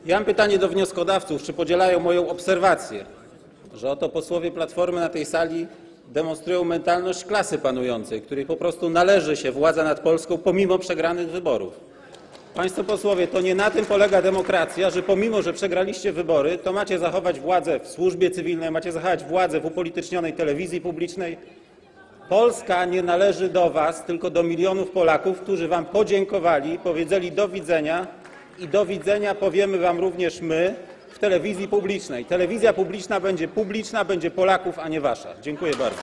Ja mam pytanie do wnioskodawców, czy podzielają moją obserwację, że oto posłowie Platformy na tej sali demonstrują mentalność klasy panującej, której po prostu należy się władza nad Polską pomimo przegranych wyborów. Państwo posłowie, to nie na tym polega demokracja, że pomimo, że przegraliście wybory, to macie zachować władzę w służbie cywilnej, macie zachować władzę w upolitycznionej telewizji publicznej. Polska nie należy do was, tylko do milionów Polaków, którzy wam podziękowali, powiedzieli do widzenia i do widzenia powiemy wam również my w telewizji publicznej. Telewizja publiczna, będzie Polaków, a nie wasza. Dziękuję bardzo.